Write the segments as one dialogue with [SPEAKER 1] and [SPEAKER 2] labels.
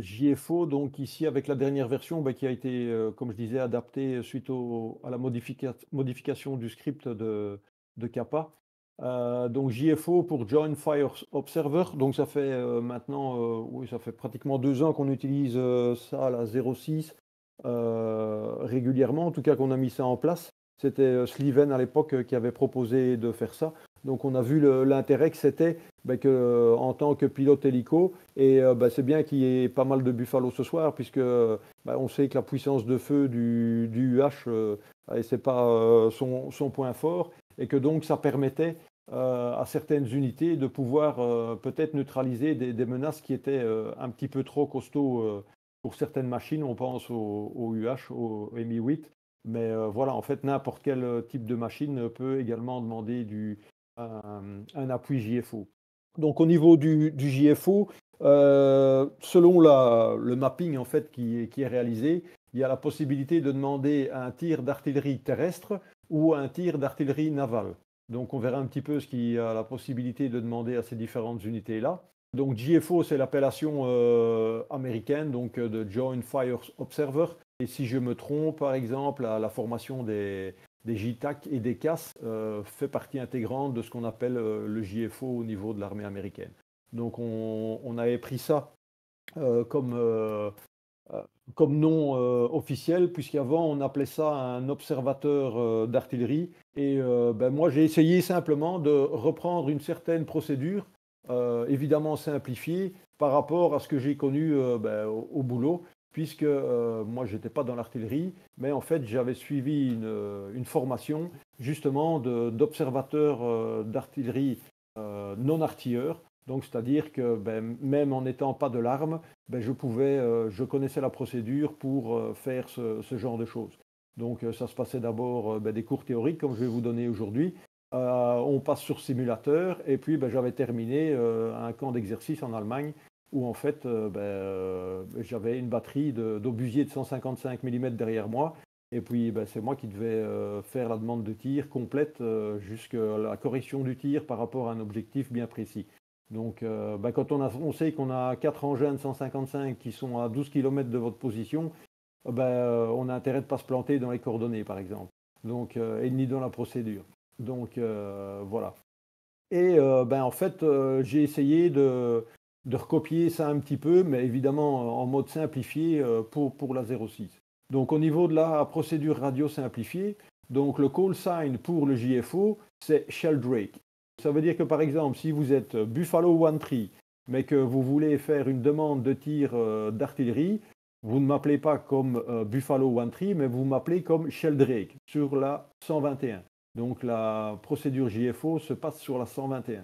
[SPEAKER 1] JFO, donc ici avec la dernière version qui a été, comme je disais, adaptée suite à la modification du script de Kappa. Donc JFO pour Join Fire Observer, donc ça fait maintenant, oui, ça fait pratiquement 2 ans qu'on utilise ça, la 06, régulièrement, en tout cas qu'on a mis ça en place. C'était Sliven à l'époque qui avait proposé de faire ça. Donc on a vu l'intérêt que c'était en tant que pilote hélico, et c'est bien qu'il y ait pas mal de Buffalo ce soir, puisque on sait que la puissance de feu du UH, c'est pas son point fort, et que donc ça permettait à certaines unités de pouvoir peut-être neutraliser des menaces qui étaient un petit peu trop costauds pour certaines machines. On pense au UH, au Mi-8, mais voilà, en fait, n'importe quel type de machine peut également demander un appui JFO. Donc au niveau du JFO, selon le mapping en fait qui est réalisé, il y a la possibilité de demander un tir d'artillerie terrestre ou un tir d'artillerie navale. Donc on verra un petit peu ce qu'il y a la possibilité de demander à ces différentes unités-là. Donc JFO, c'est l'appellation américaine, donc de Joint Fire Observer. Et si je me trompe, par exemple, la formation des JTAC et des CAS fait partie intégrante de ce qu'on appelle le JFO au niveau de l'armée américaine. Donc on avait pris ça euh, comme, euh, euh, comme nom officiel, puisqu'avant on appelait ça un observateur d'artillerie. Et moi j'ai essayé simplement de reprendre une certaine procédure, évidemment simplifiée, par rapport à ce que j'ai connu au boulot, puisque moi j'étais pas dans l'artillerie, mais en fait j'avais suivi une formation justement d'observateur d'artillerie non artilleur. Donc c'est-à-dire que même en n'étant pas de l'arme, je connaissais la procédure pour faire ce genre de choses. Donc ça se passait d'abord des cours théoriques, comme je vais vous donner aujourd'hui. On passe sur simulateur, et puis j'avais terminé un camp d'exercice en Allemagne où en fait j'avais une batterie d'obusiers de 155 mm derrière moi. Et puis c'est moi qui devais faire la demande de tir complète jusqu'à la correction du tir par rapport à un objectif bien précis. Donc, quand on sait qu'on a 4 engins de 155 qui sont à 12 km de votre position, on a intérêt de ne pas se planter dans les coordonnées, par exemple. Donc, et ni dans la procédure. Donc, voilà. Et en fait, j'ai essayé de recopier ça un petit peu, mais évidemment en mode simplifié pour la 06. Donc, au niveau de la procédure radio simplifiée, donc le call sign pour le JFO, c'est Sheldrake. Ça veut dire que par exemple, si vous êtes Buffalo 1-3, mais que vous voulez faire une demande de tir d'artillerie, vous ne m'appelez pas comme Buffalo 1-3, mais vous m'appelez comme Sheldrake sur la 121. Donc la procédure JFO se passe sur la 121.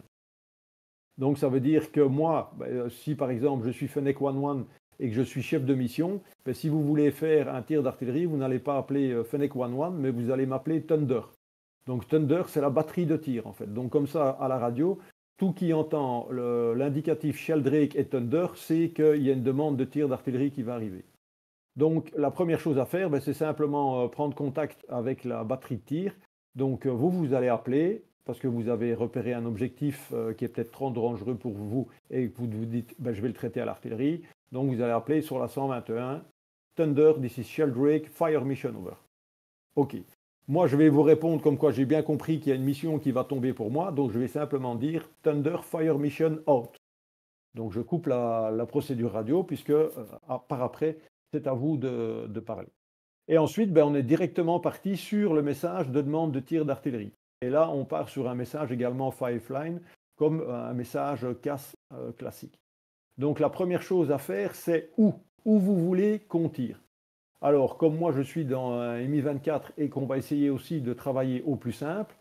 [SPEAKER 1] Donc ça veut dire que moi, si par exemple je suis Fennec 11 et que je suis chef de mission, si vous voulez faire un tir d'artillerie, vous n'allez pas appeler Fennec 11, mais vous allez m'appeler Thunder. Donc Thunder, c'est la batterie de tir en fait. Donc comme ça, à la radio, tout qui entend l'indicatif Sheldrake et Thunder sait qu'il y a une demande de tir d'artillerie qui va arriver. Donc la première chose à faire, c'est simplement prendre contact avec la batterie de tir. Donc vous allez appeler parce que vous avez repéré un objectif qui est peut-être trop dangereux pour vous et que vous dites je vais le traiter à l'artillerie. Donc vous allez appeler sur la 121, Thunder, this is Sheldrake, fire mission over. Ok. Moi, je vais vous répondre comme quoi j'ai bien compris qu'il y a une mission qui va tomber pour moi, donc je vais simplement dire Thunder Fire Mission Out. Donc je coupe la procédure radio, puisque par après, c'est à vous de parler. Et ensuite, on est directement parti sur le message de demande de tir d'artillerie. Et là, on part sur un message également Fiveline, comme un message CAS classique. Donc la première chose à faire, c'est où vous voulez qu'on tire. Alors, comme moi je suis dans un Mi-24 et qu'on va essayer aussi de travailler au plus simple,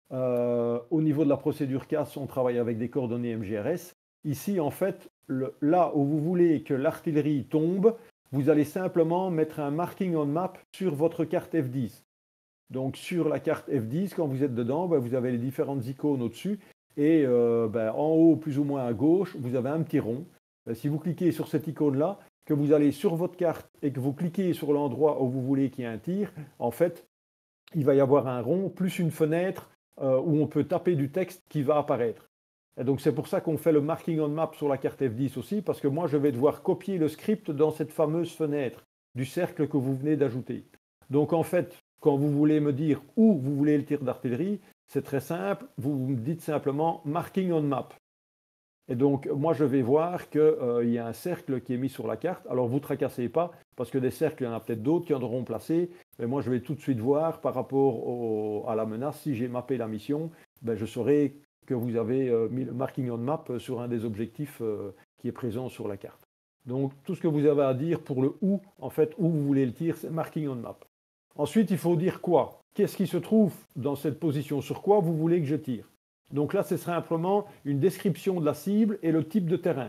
[SPEAKER 1] au niveau de la procédure CAS, on travaille avec des coordonnées MGRS. Ici, en fait, là où vous voulez que l'artillerie tombe, vous allez simplement mettre un marking on map sur votre carte F10. Donc sur la carte F10, quand vous êtes dedans, vous avez les différentes icônes au-dessus. Et en haut, plus ou moins à gauche, vous avez un petit rond. Si vous cliquez sur cette icône-là, que vous allez sur votre carte et que vous cliquez sur l'endroit où vous voulez qu'il y ait un tir, en fait, il va y avoir un rond plus une fenêtre où on peut taper du texte qui va apparaître. Et donc c'est pour ça qu'on fait le marking on map sur la carte F10 aussi, parce que moi je vais devoir copier le script dans cette fameuse fenêtre du cercle que vous venez d'ajouter. Donc en fait, quand vous voulez me dire où vous voulez le tir d'artillerie, c'est très simple, vous me dites simplement marking on map. Et donc moi je vais voir qu'il y a un cercle qui est mis sur la carte. Alors vous ne tracassez pas, parce que des cercles, il y en a peut-être d'autres qui en auront placé, mais moi je vais tout de suite voir par rapport à la menace, si j'ai mappé la mission, ben, je saurai que vous avez mis le marking on map sur un des objectifs qui est présent sur la carte. Donc tout ce que vous avez à dire pour le où, en fait, où vous voulez le tir, c'est marking on map. Ensuite, il faut dire quoi. Qu'est-ce qui se trouve dans cette position? Sur quoi vous voulez que je tire? Donc là, ce serait simplement une description de la cible et le type de terrain.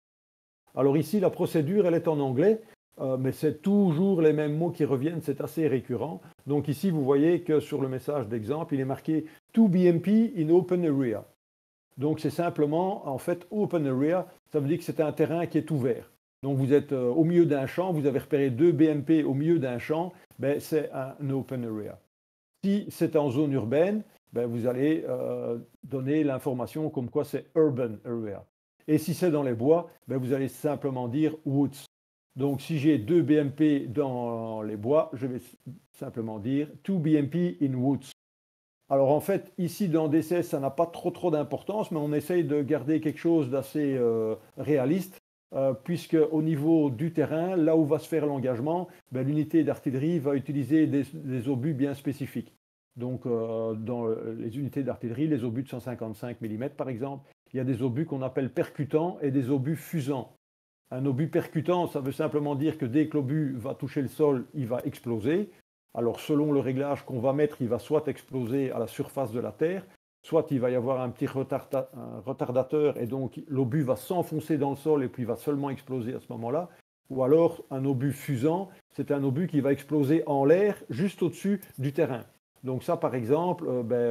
[SPEAKER 1] Alors ici, la procédure, elle est en anglais, mais c'est toujours les mêmes mots qui reviennent, c'est assez récurrent. Donc ici, vous voyez que sur le message d'exemple, il est marqué « To BMP in open area ». Donc c'est simplement, en fait, open area, ça veut dire que c'est un terrain qui est ouvert. Donc vous êtes au milieu d'un champ, vous avez repéré 2 BMP au milieu d'un champ, ben, c'est un open area. Si c'est en zone urbaine, ben, vous allez donner l'information comme quoi c'est urban area. Et si c'est dans les bois, ben, vous allez simplement dire woods. Donc si j'ai 2 BMP dans les bois, je vais simplement dire 2 BMP in woods. Alors en fait, ici dans DCS, ça n'a pas trop d'importance, mais on essaye de garder quelque chose d'assez réaliste, puisque au niveau du terrain, là où va se faire l'engagement, ben, l'unité d'artillerie va utiliser des obus bien spécifiques. Donc dans les unités d'artillerie, les obus de 155 mm par exemple, il y a des obus qu'on appelle percutants et des obus fusants. Un obus percutant, ça veut simplement dire que dès que l'obus va toucher le sol, il va exploser. Alors selon le réglage qu'on va mettre, il va soit exploser à la surface de la Terre, soit il va y avoir un petit retardateur et donc l'obus va s'enfoncer dans le sol et puis va seulement exploser à ce moment-là. Ou alors un obus fusant, c'est un obus qui va exploser en l'air juste au-dessus du terrain. Donc ça par exemple,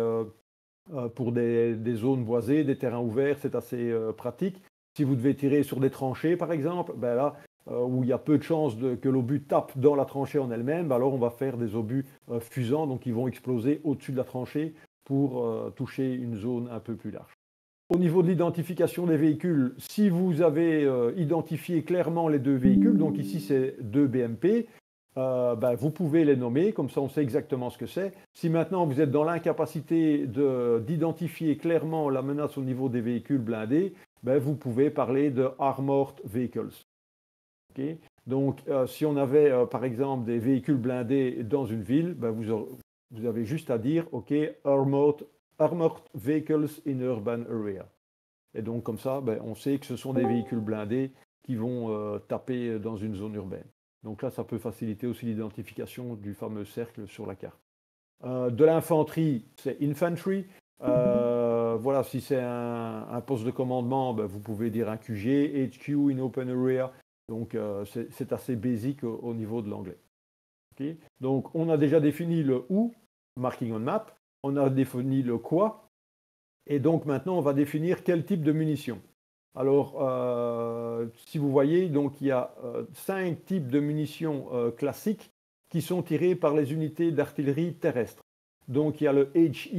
[SPEAKER 1] pour des zones boisées, des terrains ouverts, c'est assez pratique. Si vous devez tirer sur des tranchées par exemple, ben là, où il y a peu de chances que l'obus tape dans la tranchée en elle-même, alors on va faire des obus fusants, donc ils vont exploser au-dessus de la tranchée pour toucher une zone un peu plus large. Au niveau de l'identification des véhicules, si vous avez identifié clairement les 2 véhicules, donc ici c'est 2 BMP, ben, vous pouvez les nommer, comme ça on sait exactement ce que c'est. Si maintenant vous êtes dans l'incapacité d'identifier clairement la menace au niveau des véhicules blindés, ben, vous pouvez parler de Armored Vehicles. Okay. Donc, si on avait par exemple des véhicules blindés dans une ville, ben, vous avez juste à dire OK, armored vehicles in urban area. Et donc, comme ça, ben, on sait que ce sont des véhicules blindés qui vont taper dans une zone urbaine. Donc là, ça peut faciliter aussi l'identification du fameux cercle sur la carte. De l'infanterie, c'est infantry. Voilà, si c'est un poste de commandement, ben, vous pouvez dire un QG, HQ in open area. Donc c'est assez basique au niveau de l'anglais. Okay. Donc on a déjà défini le où, marking on map, on a défini le quoi, et donc maintenant on va définir quel type de munitions. Alors si vous voyez, donc il y a 5 types de munitions classiques qui sont tirées par les unités d'artillerie terrestre. Donc il y a le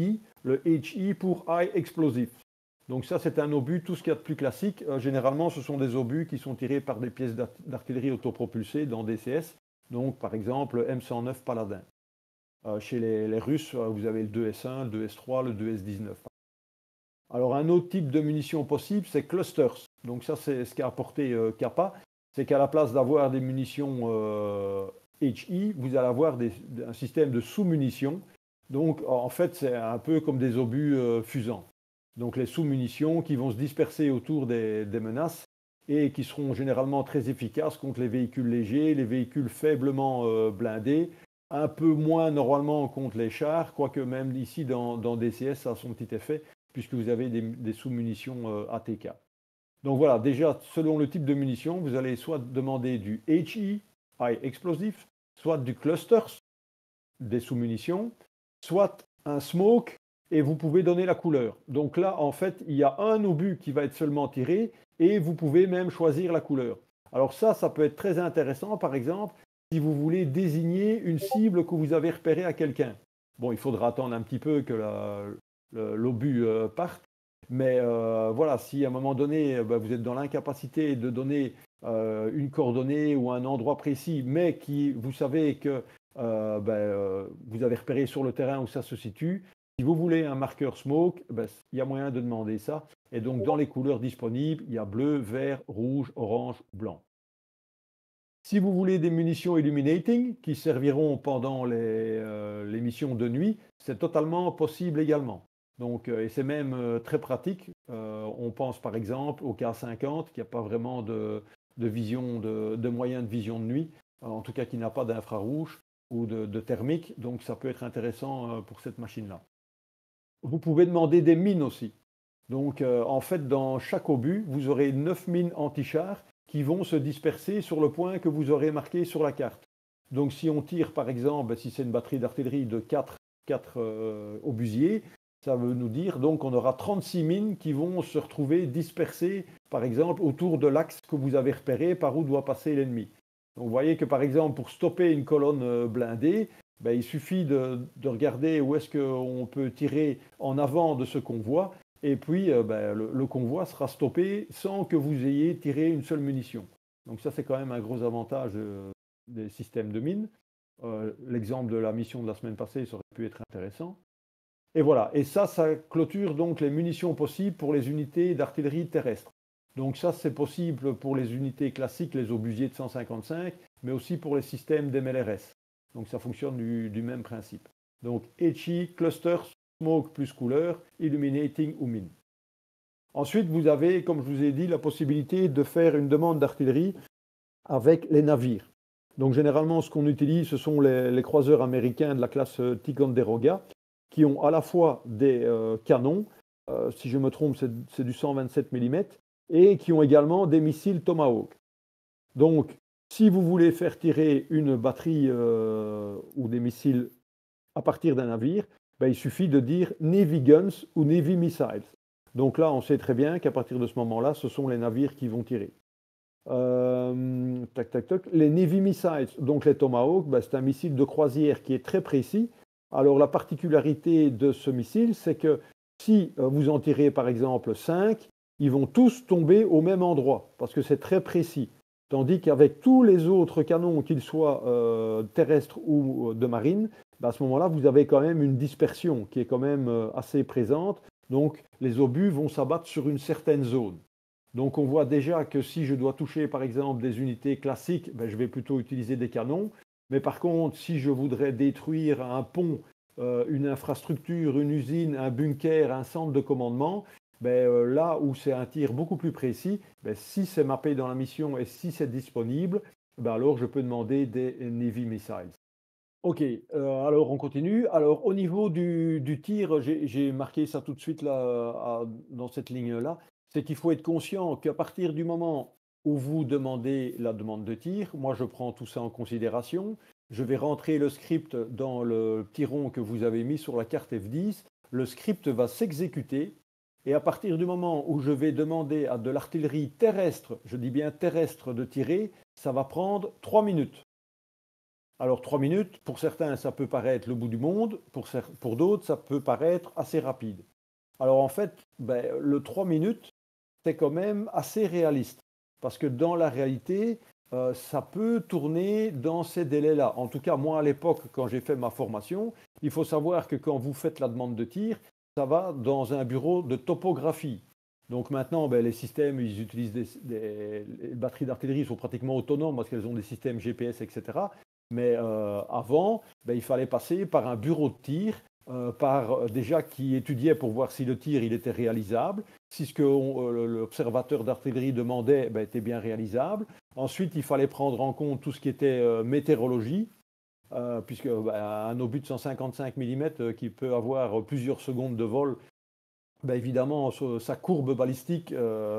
[SPEAKER 1] HE pour High Explosive. Donc ça, c'est un obus, tout ce qu'il y a de plus classique. Généralement, ce sont des obus qui sont tirés par des pièces d'artillerie autopropulsées dans DCS. Donc, par exemple, M109 Paladin. Chez les Russes, vous avez le 2S1, le 2S3, le 2S19. Alors, un autre type de munitions possible, c'est clusters. Donc ça, c'est ce qu'a apporté Kappa. C'est qu'à la place d'avoir des munitions HE, vous allez avoir un système de sous-munitions. Donc, en fait, c'est un peu comme des obus fusants. Donc les sous-munitions qui vont se disperser autour des menaces et qui seront généralement très efficaces contre les véhicules légers, les véhicules faiblement blindés, un peu moins normalement contre les chars, quoique même ici dans DCS ça a son petit effet, puisque vous avez des sous-munitions ATK. Donc voilà, déjà selon le type de munition, vous allez soit demander du HE, High Explosive, soit du clusters, des sous-munitions, soit un smoke, et vous pouvez donner la couleur. Donc là, en fait, il y a un obus qui va être seulement tiré et vous pouvez même choisir la couleur. Alors ça peut être très intéressant, par exemple, si vous voulez désigner une cible que vous avez repérée à quelqu'un. Bon, il faudra attendre un petit peu que l'obus parte, Mais voilà, si à un moment donné, vous êtes dans l'incapacité de donner une coordonnée ou un endroit précis, mais qui, vous savez que vous avez repéré sur le terrain où ça se situe, si vous voulez un marqueur smoke, il y a moyen de demander ça. Et donc, dans les couleurs disponibles, il y a bleu, vert, rouge, orange, blanc. Si vous voulez des munitions illuminating qui serviront pendant les missions de nuit, c'est totalement possible également. Donc, et c'est même très pratique. On pense par exemple au K50 qui n'a pas vraiment de vision, de moyen de vision de nuit, en tout cas qui n'a pas d'infrarouge ou de thermique. Donc, ça peut être intéressant pour cette machine-là. Vous pouvez demander des mines aussi. Donc, en fait, dans chaque obus, vous aurez 9 mines anti-chars qui vont se disperser sur le point que vous aurez marqué sur la carte. Donc, si on tire, par exemple, si c'est une batterie d'artillerie de 4 obusiers, ça veut nous dire donc qu'on aura 36 mines qui vont se retrouver dispersées, par exemple, autour de l'axe que vous avez repéré par où doit passer l'ennemi. Donc, vous voyez que, par exemple, pour stopper une colonne blindée, il suffit de regarder où est-ce qu'on peut tirer en avant de ce convoi, et puis le convoi sera stoppé sans que vous ayez tiré une seule munition. Donc ça, c'est quand même un gros avantage des systèmes de mines. L'exemple de la mission de la semaine passée, ça aurait pu être intéressant. Et voilà, et ça clôture donc les munitions possibles pour les unités d'artillerie terrestre. Donc ça, c'est possible pour les unités classiques, les obusiers de 155, mais aussi pour les systèmes d'MLRS. Donc ça fonctionne du même principe. Donc HE, cluster, smoke plus couleur, illuminating ou mine. Ensuite, vous avez, comme je vous ai dit, la possibilité de faire une demande d'artillerie avec les navires. Donc généralement, ce qu'on utilise, ce sont les croiseurs américains de la classe Ticonderoga, qui ont à la fois des canons, si je me trompe, c'est du 127 mm, et qui ont également des missiles Tomahawk. Donc, si vous voulez faire tirer une batterie ou des missiles à partir d'un navire, il suffit de dire Navy Guns ou Navy Missiles. Donc là, on sait très bien qu'à partir de ce moment-là, ce sont les navires qui vont tirer. Les Navy Missiles, donc les Tomahawk, c'est un missile de croisière qui est très précis. Alors la particularité de ce missile, c'est que si vous en tirez par exemple 5, ils vont tous tomber au même endroit, parce que c'est très précis. Tandis qu'avec tous les autres canons, qu'ils soient terrestres ou de marine, à ce moment-là, vous avez quand même une dispersion qui est quand même assez présente. Donc, les obus vont s'abattre sur une certaine zone. Donc, on voit déjà que si je dois toucher, par exemple, des unités classiques, je vais plutôt utiliser des canons. Mais par contre, si je voudrais détruire un pont, une infrastructure, une usine, un bunker, un centre de commandement, là où c'est un tir beaucoup plus précis, si c'est mappé dans la mission et si c'est disponible, alors je peux demander des Navy Missiles. Ok, alors on continue. Alors au niveau du tir, j'ai marqué ça tout de suite là, dans cette ligne-là, c'est qu'il faut être conscient qu'à partir du moment où vous demandez la demande de tir, moi je prends tout ça en considération, je vais rentrer le script dans le petit rond que vous avez mis sur la carte F10, le script va s'exécuter. Et à partir du moment où je vais demander à de l'artillerie terrestre, je dis bien terrestre, de tirer, ça va prendre 3 minutes. Alors 3 minutes, pour certains, ça peut paraître le bout du monde, pour d'autres, ça peut paraître assez rapide. Alors en fait, le 3 minutes, c'est quand même assez réaliste. Parce que dans la réalité, ça peut tourner dans ces délais-là. En tout cas, moi, à l'époque, quand j'ai fait ma formation, il faut savoir que quand vous faites la demande de tir, ça va dans un bureau de topographie. Donc maintenant, les systèmes, ils utilisent les batteries d'artillerie sont pratiquement autonomes parce qu'elles ont des systèmes GPS, etc. Mais avant, il fallait passer par un bureau de tir, déjà qui étudiait pour voir si le tir il était réalisable, si ce que l'observateur d'artillerie demandait était bien réalisable. Ensuite, il fallait prendre en compte tout ce qui était météorologie, puisque un obus de 155 mm qui peut avoir plusieurs secondes de vol, évidemment, sa courbe balistique,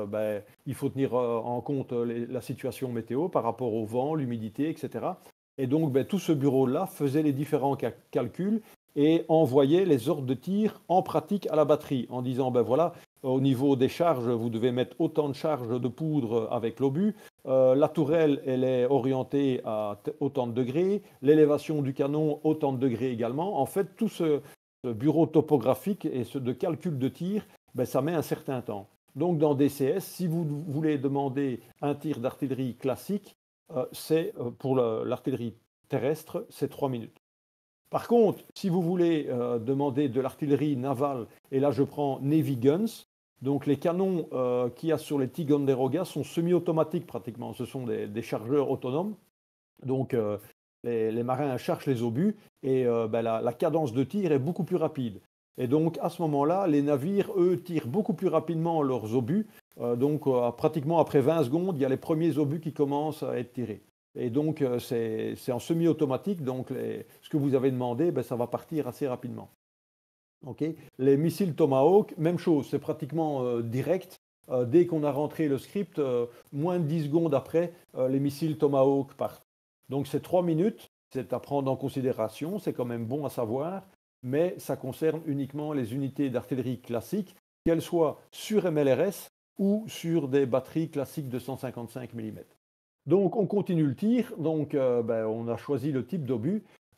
[SPEAKER 1] il faut tenir en compte la situation météo par rapport au vent, l'humidité, etc. Et donc, tout ce bureau-là faisait les différents calculs et envoyait les ordres de tir en pratique à la batterie en disant, voilà, au niveau des charges, vous devez mettre autant de charges de poudre avec l'obus. La tourelle, elle est orientée à autant de degrés. L'élévation du canon, autant de degrés également. En fait, tout ce bureau topographique et de calcul de tir ben, ça met un certain temps. Donc dans DCS, si vous voulez demander un tir d'artillerie classique, c'est pour l'artillerie terrestre, c'est 3 minutes. Par contre, si vous voulez demander de l'artillerie navale, et là je prends Navy Guns, donc les canons qu'il y a sur les Ticonderoga sont semi-automatiques pratiquement, ce sont des chargeurs autonomes. Donc les marins chargent les obus et ben, la cadence de tir est beaucoup plus rapide. Et donc à ce moment-là, les navires, eux, tirent beaucoup plus rapidement leurs obus. Donc pratiquement après 20 secondes, il y a les premiers obus qui commencent à être tirés. Et donc c'est en semi-automatique, donc ce que vous avez demandé, ben, ça va partir assez rapidement. Okay. Les missiles Tomahawk, même chose, c'est pratiquement direct. Dès qu'on a rentré le script, moins de 10 secondes après, les missiles Tomahawk partent. Donc c'est 3 minutes, c'est à prendre en considération, c'est quand même bon à savoir, mais ça concerne uniquement les unités d'artillerie classiques, qu'elles soient sur MLRS ou sur des batteries classiques de 155 mm. Donc on continue le tir, donc ben, on a choisi le type d'obus.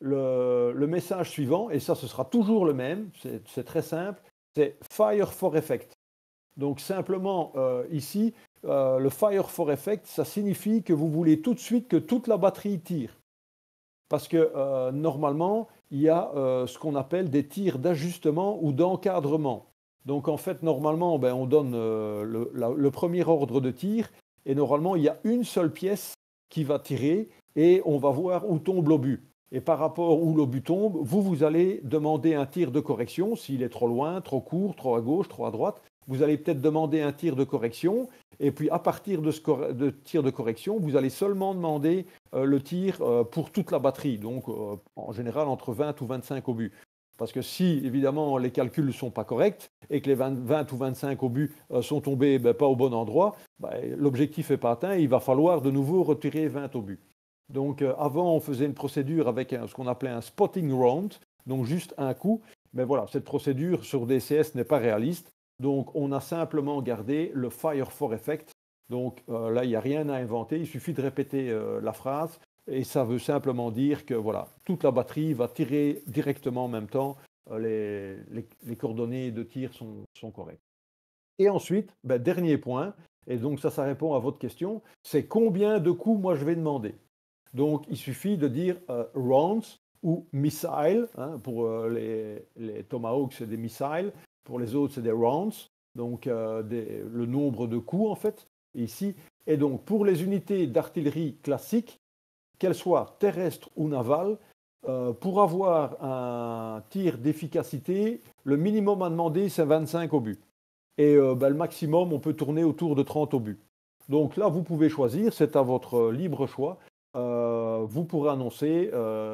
[SPEAKER 1] Le message suivant, et ça ce sera toujours le même, c'est très simple, c'est Fire for Effect. Donc simplement ici, le Fire for Effect, ça signifie que vous voulez tout de suite que toute la batterie tire. Parce que normalement, il y a ce qu'on appelle des tirs d'ajustement ou d'encadrement. Donc en fait, normalement, ben, on donne le premier ordre de tir, et normalement, il y a une seule pièce qui va tirer, et on va voir où tombe l'obus. Et par rapport où l'obus tombe, vous allez demander un tir de correction, s'il est trop loin, trop court, trop à gauche, trop à droite. Vous allez peut-être demander un tir de correction, et puis à partir de ce tir de correction, vous allez seulement demander le tir pour toute la batterie, donc en général entre 20 ou 25 obus. Parce que si, évidemment, les calculs ne sont pas corrects et que les 20 ou 25 obus sont tombés pas au bon endroit, l'objectif n'est pas atteint, il va falloir de nouveau retirer 20 obus. Donc avant, on faisait une procédure avec ce qu'on appelait un spotting round, donc juste un coup. Mais voilà, cette procédure sur DCS n'est pas réaliste. Donc on a simplement gardé le Fire for Effect. Donc là, il n'y a rien à inventer, il suffit de répéter la phrase. Et ça veut simplement dire que voilà, toute la batterie va tirer directement en même temps. Les coordonnées de tir sont correctes. Et ensuite, dernier point, et donc ça répond à votre question, c'est combien de coups moi je vais demander. Donc il suffit de dire rounds ou missiles. Hein, pour les Tomahawks, c'est des missiles. Pour les autres, c'est des rounds. Donc le nombre de coups, en fait, ici. Et donc pour les unités d'artillerie classiques, qu'elles soient terrestres ou navales, pour avoir un tir d'efficacité, le minimum à demander, c'est 25 obus. Et le maximum, on peut tourner autour de 30 obus. Donc là, vous pouvez choisir, c'est à votre libre choix. Vous pourrez annoncer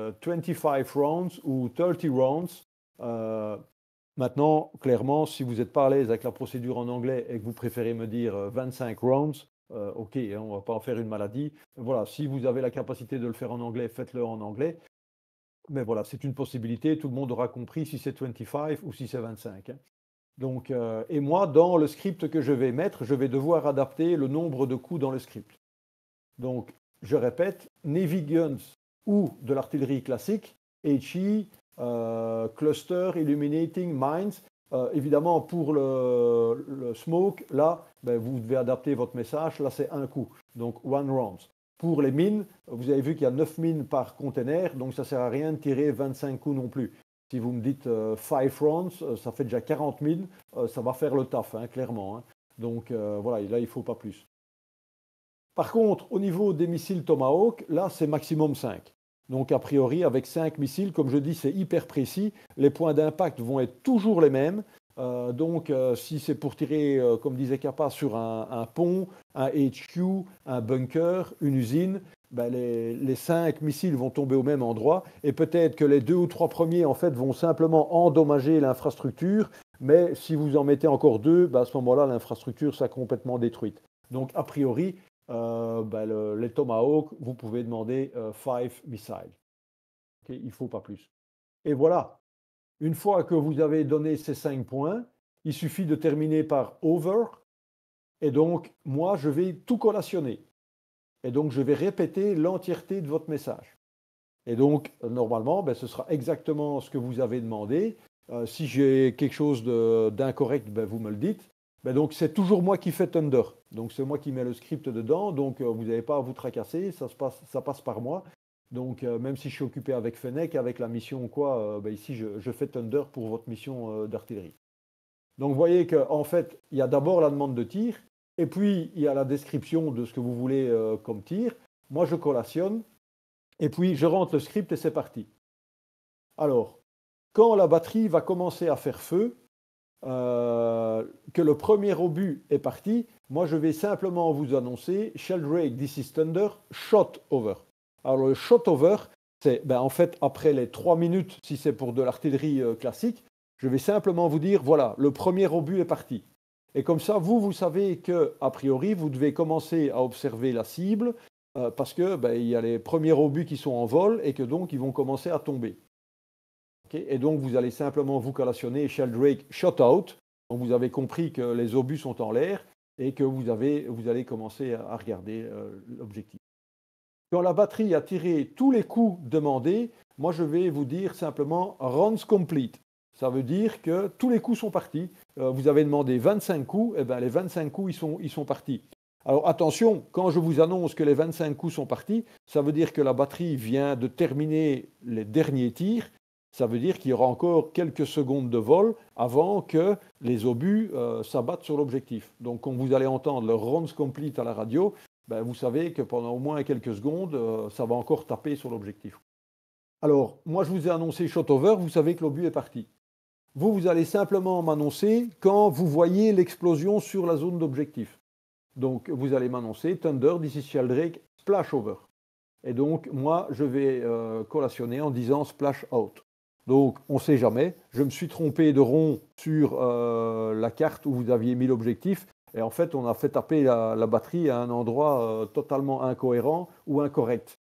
[SPEAKER 1] 25 rounds ou 30 rounds. Maintenant, clairement, si vous n'êtes pas à l'aise avec la procédure en anglais et que vous préférez me dire 25 rounds, ok, hein, on ne va pas en faire une maladie. Voilà, si vous avez la capacité de le faire en anglais, faites-le en anglais. Mais voilà, c'est une possibilité. Tout le monde aura compris si c'est 25 ou si c'est 25. Hein. Donc, et moi, dans le script que je vais mettre, je vais devoir adapter le nombre de coups dans le script. Donc, je répète, Navy Guns ou de l'artillerie classique, HE, Cluster Illuminating Mines. Évidemment, pour le smoke, là, vous devez adapter votre message. Là, c'est un coup. Donc, one round. Pour les mines, vous avez vu qu'il y a 9 mines par container, donc ça ne sert à rien de tirer 25 coups non plus. Si vous me dites 5 rounds, ça fait déjà 40 mines, ça va faire le taf, hein, clairement. Hein. Donc, voilà, là, il ne faut pas plus. Par contre, au niveau des missiles Tomahawk, là, c'est maximum 5. Donc, a priori, avec 5 missiles, comme je dis, c'est hyper précis. Les points d'impact vont être toujours les mêmes. Donc, si c'est pour tirer, comme disait Kappa, sur un pont, un HQ, un bunker, une usine, les 5 missiles vont tomber au même endroit. Et peut-être que les 2 ou 3 premiers, en fait, vont simplement endommager l'infrastructure. Mais si vous en mettez encore 2, à ce moment-là, l'infrastructure sera complètement détruite. Donc, a priori, les Tomahawk, vous pouvez demander 5 missiles. Okay, il ne faut pas plus. Et voilà. Une fois que vous avez donné ces 5 points, il suffit de terminer par over. Et donc, moi, je vais tout collationner. Et donc, je vais répéter l'entièreté de votre message. Et donc, normalement, ce sera exactement ce que vous avez demandé. Si j'ai quelque chose d'incorrect, ben, vous me le dites. Ben, donc c'est toujours moi qui fais Thunder. Donc c'est moi qui mets le script dedans. Donc vous n'avez pas à vous tracasser, ça passe par moi. Donc même si je suis occupé avec Fennec, avec la mission ou quoi, ben, ici je fais Thunder pour votre mission d'artillerie. Donc vous voyez qu'en fait, il y a d'abord la demande de tir, et puis il y a la description de ce que vous voulez comme tir. Moi je collationne, et puis je rentre le script et c'est parti. Alors, quand la batterie va commencer à faire feu, que le premier obus est parti, moi je vais simplement vous annoncer Sheldrake, this is Thunder, shot over. Alors le shot over, c'est en fait après les 3 minutes, si c'est pour de l'artillerie classique, je vais simplement vous dire voilà, le premier obus est parti. Et comme ça, vous savez que a priori, vous devez commencer à observer la cible parce que il y a les premiers obus qui sont en vol et que donc ils vont commencer à tomber. Okay, et donc, vous allez simplement vous collationner Sheldrake shot out. Donc, vous avez compris que les obus sont en l'air et que vous allez commencer à regarder l'objectif. Quand la batterie a tiré tous les coups demandés, moi, je vais vous dire simplement runs complete. Ça veut dire que tous les coups sont partis. Vous avez demandé 25 coups, et bien les 25 coups, ils sont partis. Alors attention, quand je vous annonce que les 25 coups sont partis, ça veut dire que la batterie vient de terminer les derniers tirs. Ça veut dire qu'il y aura encore quelques secondes de vol avant que les obus s'abattent sur l'objectif. Donc quand vous allez entendre le runs complete à la radio, vous savez que pendant au moins quelques secondes, ça va encore taper sur l'objectif. Alors, moi je vous ai annoncé shot over, vous savez que l'obus est parti. Vous allez simplement m'annoncer quand vous voyez l'explosion sur la zone d'objectif. Donc vous allez m'annoncer Thunder, this is Sheldrake, splash over. Et donc moi je vais collationner en disant splash out. Donc, on ne sait jamais. Je me suis trompé de rond sur la carte où vous aviez mis l'objectif. Et en fait, on a fait taper la batterie à un endroit totalement incohérent ou incorrect.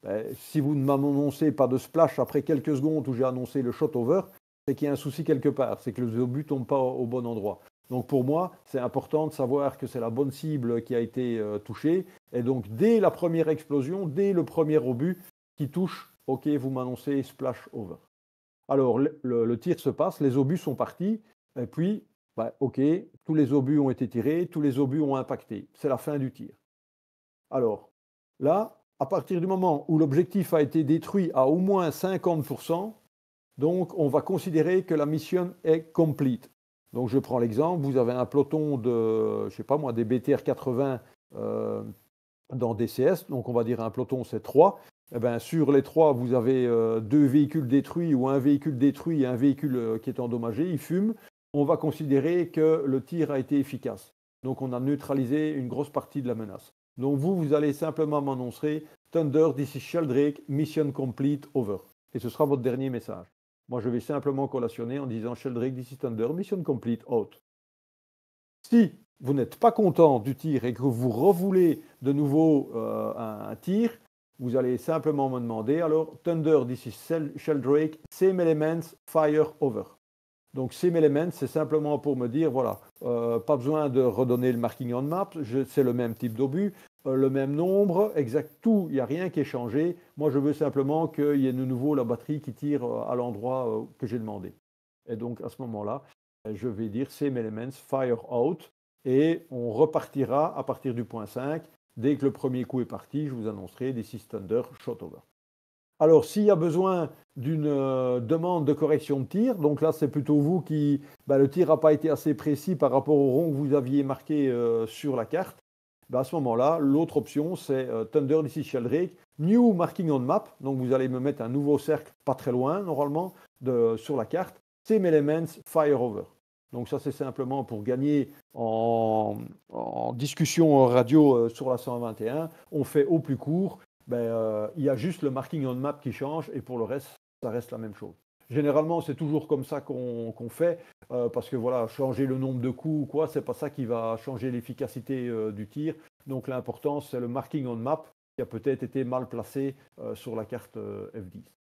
[SPEAKER 1] Si vous ne m'annoncez pas de splash après quelques secondes où j'ai annoncé le shot over, c'est qu'il y a un souci quelque part. C'est que les obus ne tombent pas au bon endroit. Donc pour moi, c'est important de savoir que c'est la bonne cible qui a été touchée. Et donc, dès la première explosion, dès le premier obus qui touche, OK, vous m'annoncez splash over. Alors, le tir se passe, les obus sont partis, et puis, OK, tous les obus ont été tirés, tous les obus ont impacté. C'est la fin du tir. Alors, là, à partir du moment où l'objectif a été détruit à au moins 50%, donc on va considérer que la mission est complete. Donc, je prends l'exemple, vous avez un peloton de, je sais pas moi, des BTR 80 dans DCS, donc on va dire un peloton, c'est 3. Sur les 3, vous avez 2 véhicules détruits ou un véhicule détruit et un véhicule qui est endommagé, il fume. On va considérer que le tir a été efficace. Donc on a neutralisé une grosse partie de la menace. Donc vous allez simplement m'annoncer Thunder, this is Sheldrake, mission complete, over. Et ce sera votre dernier message. Moi je vais simplement collationner en disant Sheldrake, this is Thunder, mission complete, out. Si vous n'êtes pas content du tir et que vous revoulez de nouveau un tir, vous allez simplement me demander, alors, Thunder, this is Sheldrake, same elements, fire over. Donc, same elements, c'est simplement pour me dire, voilà, pas besoin de redonner le marking on map, c'est le même type d'obus, le même nombre, exact, tout, il n'y a rien qui est changé. Moi, je veux simplement qu'il y ait de nouveau la batterie qui tire à l'endroit que j'ai demandé. Et donc, à ce moment-là, je vais dire same elements, fire out, et on repartira à partir du point 5. Dès que le premier coup est parti, je vous annoncerai des 6 Thunder shot over. Alors, s'il y a besoin d'une demande de correction de tir, donc là, c'est plutôt vous qui... le tir n'a pas été assez précis par rapport au rond que vous aviez marqué sur la carte. À ce moment-là, l'autre option, c'est Thunder, this is Sheldrake, new marking on map. Donc, vous allez me mettre un nouveau cercle, pas très loin, normalement, sur la carte. Same elements, fire over. Donc ça, c'est simplement pour gagner en discussion radio sur la 121. On fait au plus court. Il y a juste le marking on map qui change et pour le reste, ça reste la même chose. Généralement, c'est toujours comme ça qu'on fait parce que voilà, changer le nombre de coups ou quoi, c'est pas ça qui va changer l'efficacité du tir. Donc l'important, c'est le marking on map qui a peut-être été mal placé sur la carte F10.